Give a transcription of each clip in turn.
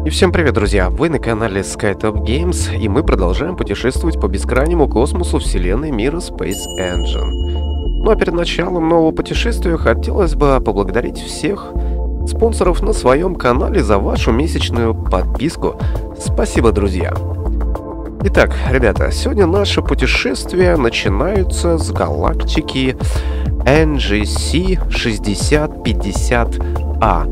И всем привет, друзья! Вы на канале SkyTop Games, и мы продолжаем путешествовать по бескрайнему космосу вселенной мира Space Engine. Ну а перед началом нового путешествия хотелось бы поблагодарить всех спонсоров на своем канале за вашу месячную подписку. Спасибо, друзья! Итак, ребята, сегодня наше путешествие начинается с галактики NGC 6050A.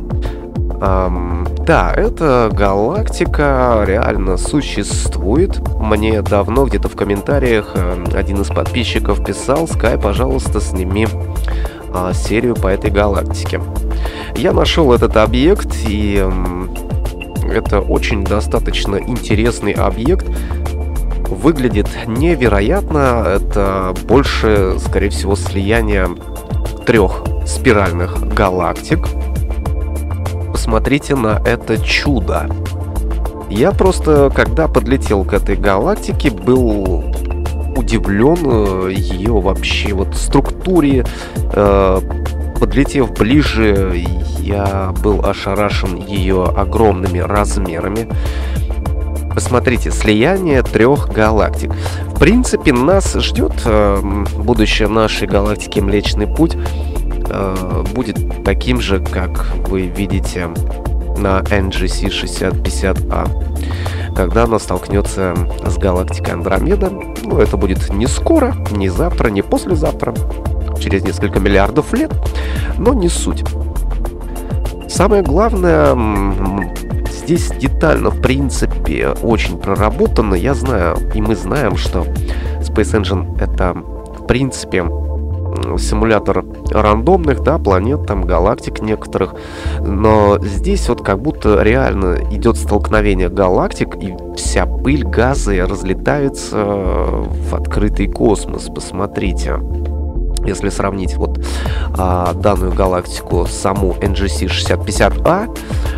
Да, эта галактика реально существует. Мне давно где-то в комментариях один из подписчиков писал: Sky, пожалуйста, сними серию по этой галактике. Я нашел этот объект, и это очень достаточно интересный объект. Выглядит невероятно. Это больше, скорее всего, слияние трех спиральных галактик. Посмотрите на это чудо. Я просто, когда подлетел к этой галактике, был удивлен ее вообще вот структуре. Подлетев ближе, я был ошарашен ее огромными размерами. Посмотрите, слияние трех галактик. В принципе, нас ждет будущее нашей галактики Млечный Путь. Будет таким же, как вы видите на NGC 6050A, когда она столкнется с галактикой Андромеда. Ну, это будет не скоро, не завтра, не послезавтра, через несколько миллиардов лет, но не суть. Самое главное, здесь детально, в принципе, очень проработано. Я знаю, и мы знаем, что Space Engine — это, в принципе, симулятор рандомных, да, планет, там, галактик некоторых. Но здесь вот как будто реально идет столкновение галактик, и вся пыль, газы разлетаются в открытый космос. Посмотрите. Если сравнить вот данную галактику, саму NGC 6050A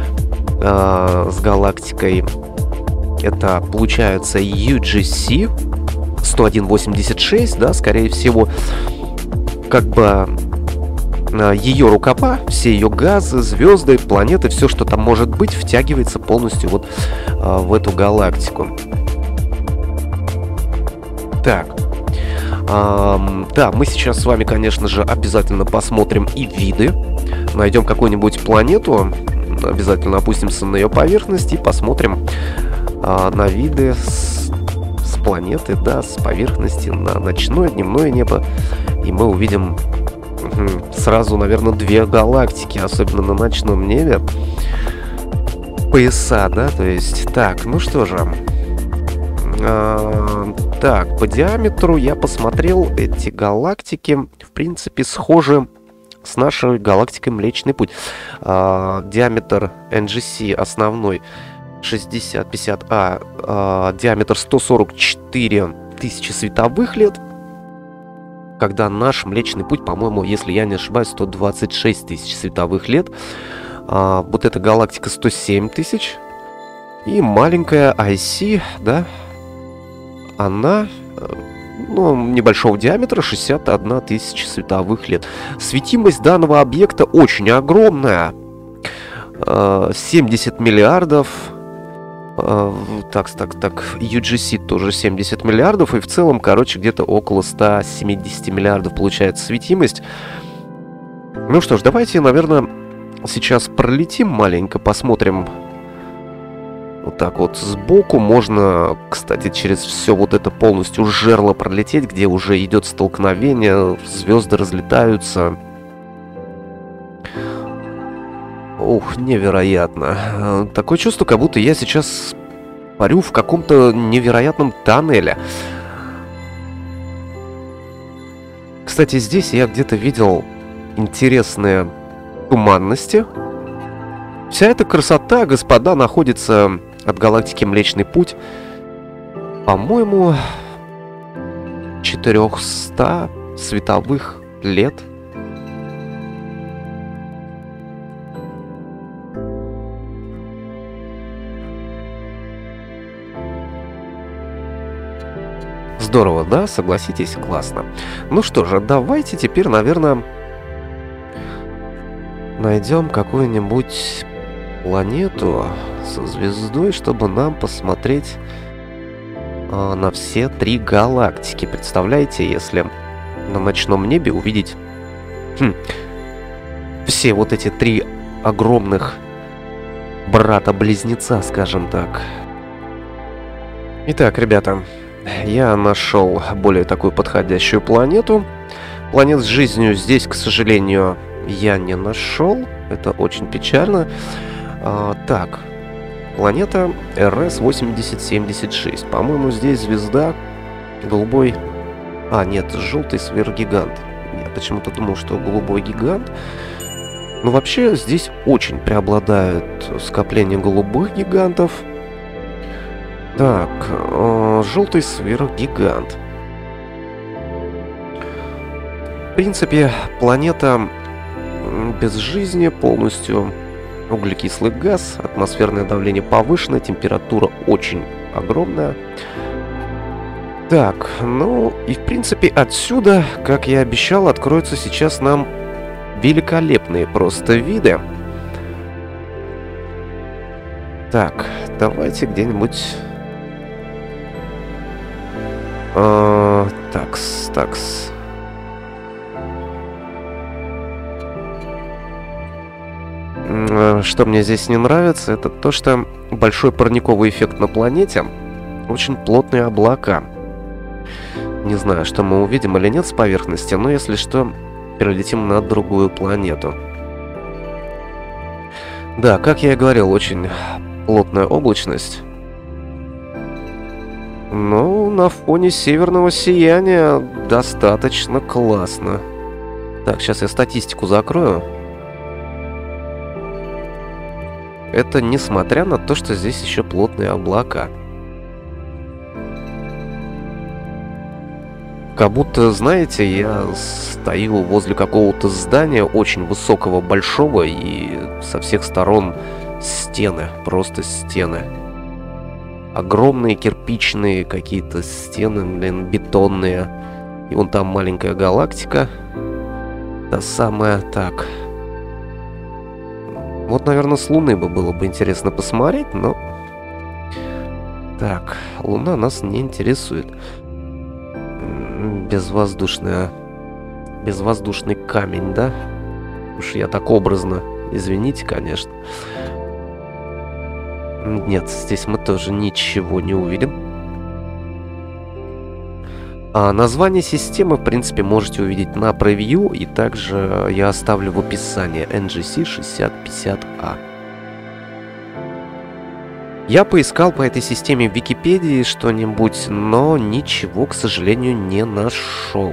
с галактикой, это получается UGC 10186, да, скорее всего, как бы ее рукава, все ее газы, звезды, планеты, все, что там может быть, втягивается полностью вот в эту галактику. Так. Да, мы сейчас с вами, конечно же, обязательно посмотрим и виды. Найдем какую-нибудь планету, обязательно опустимся на ее поверхность и посмотрим на виды с планеты, да, с поверхности на ночное, дневное небо. И мы увидим сразу, наверное, две галактики, особенно на ночном небе. Пояса, да, то есть. Так, ну что же. Так, по диаметру я посмотрел, эти галактики, в принципе, схожи с нашей галактикой Млечный Путь. Диаметр NGC основной 6050A, диаметр 144 тысячи световых лет. Когда наш Млечный Путь, по-моему, если я не ошибаюсь, 126 тысяч световых лет. Вот эта галактика 107 тысяч. И маленькая IC, да, она, ну, небольшого диаметра, 61 тысяча световых лет. Светимость данного объекта очень огромная. 70 миллиардов. Так, UGC тоже 70 миллиардов. И в целом, короче, где-то около 170 миллиардов получается светимость. Ну что ж, давайте, наверное, сейчас пролетим маленько, посмотрим. Вот так вот сбоку. Можно, кстати, через все вот это полностью жерло пролететь, где уже идет столкновение, звезды разлетаются. Ух, невероятно. Такое чувство, как будто я сейчас парю в каком-то невероятном тоннеле. Кстати, здесь я где-то видел интересные туманности. Вся эта красота, господа, находится от галактики Млечный Путь, по-моему, 400 световых лет. Здорово, да? Согласитесь? Классно. Ну что же, давайте теперь, наверное, найдем какую-нибудь планету со звездой, чтобы нам посмотреть на все 3 галактики. Представляете, если на ночном небе увидеть все вот эти 3 огромных брата-близнеца, скажем так. Итак, ребята, я нашел более такую подходящую планету. Планет с жизнью здесь, к сожалению, я не нашел. Это очень печально. Так, планета РС-8076. По-моему, здесь звезда голубой... нет, желтый сверхгигант. Я почему-то думал, что голубой гигант. Но вообще здесь очень преобладают скопления голубых гигантов. Так, желтый сверхгигант. В принципе, планета без жизни, полностью углекислый газ, атмосферное давление повышенное, температура очень огромная. Так, ну и в принципе отсюда, как я обещал, откроются сейчас нам великолепные просто виды. Так, давайте где-нибудь... такс. Что мне здесь не нравится, это то, что большой парниковый эффект на планете, очень плотные облака. Не знаю, что мы увидим или нет с поверхности, но если что, перелетим на другую планету. Да, как я и говорил, очень плотная облачность. Но на фоне северного сияния достаточно классно. Так, сейчас я статистику закрою. Это несмотря на то, что здесь еще плотные облака. Как будто, знаете, я стою возле какого-то здания очень высокого, большого, и со всех сторон стены, просто стены. Огромные кирпичные какие-то стены, блин, бетонные. И вон там маленькая галактика. Та самая, так. Вот, наверное, с Луны было бы интересно посмотреть, но... Так, Луна нас не интересует. Безвоздушный камень, да? Уж я так образно. Извините, конечно. Нет, здесь мы тоже ничего не увидим. Название системы, в принципе, можете увидеть на превью, и также я оставлю в описании NGC 6050A. Я поискал по этой системе в Википедии что-нибудь, но ничего, к сожалению, не нашел.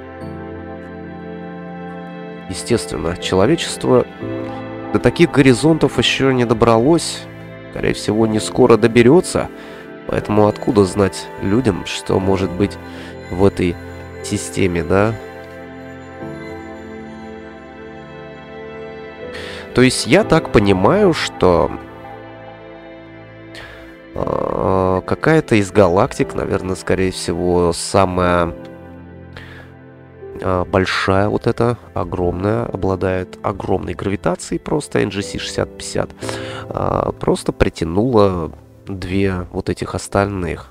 Естественно, человечество до таких горизонтов еще не добралось. Скорее всего, не скоро доберется. Поэтому откуда знать людям, что может быть в этой системе, да? То есть я так понимаю, что какая-то из галактик, наверное, скорее всего, самая большая вот эта, огромная, обладает огромной гравитацией, просто NGC 6050, просто притянула 2 вот этих остальных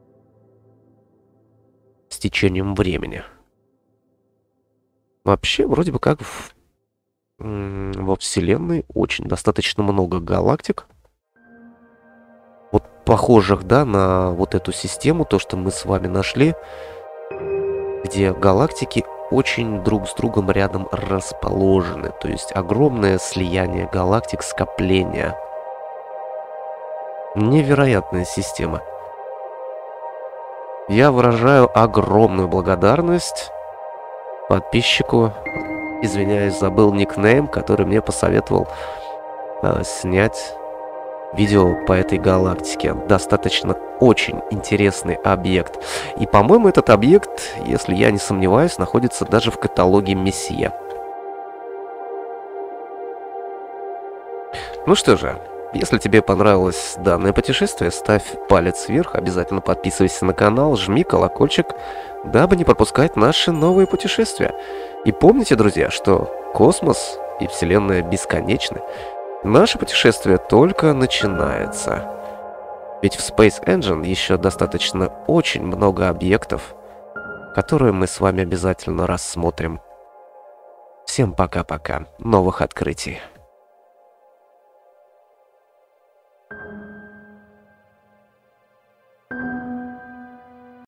с течением времени. Вообще, вроде бы как во Вселенной очень достаточно много галактик. Вот похожих, да, на вот эту систему, то, что мы с вами нашли, где галактики очень друг с другом рядом расположены. То есть огромное слияние галактик, скопления. Невероятная система. Я выражаю огромную благодарность подписчику. Извиняюсь, забыл никнейм, который мне посоветовал снять видео по этой галактике. Достаточно очень интересный объект. И, по-моему, этот объект, если я не сомневаюсь, находится даже в каталоге Мессия. Ну что же, если тебе понравилось данное путешествие, ставь палец вверх, обязательно подписывайся на канал, жми колокольчик, дабы не пропускать наши новые путешествия. И помните, друзья, что космос и Вселенная бесконечны. Наше путешествие только начинается. Ведь в Space Engine еще достаточно очень много объектов, которые мы с вами обязательно рассмотрим. Всем пока-пока. Новых открытий.